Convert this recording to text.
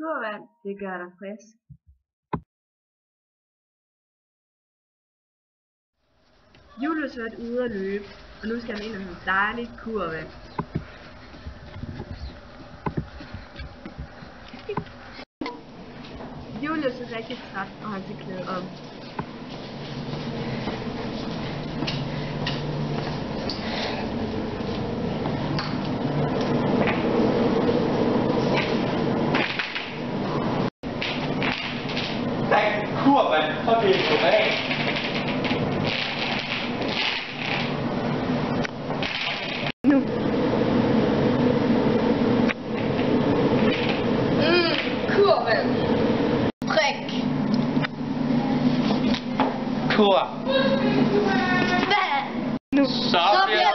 Kurvand, det gør dig frisk. Julius har været ude at løbe, og nu skal han ind og have dejligt kurvand. Julius er rigtig træt, og han skal klæde om. Kurvand, så bliver det af. Nu. Kurvand. Drik. Kur. Vand. Nu. Så bliver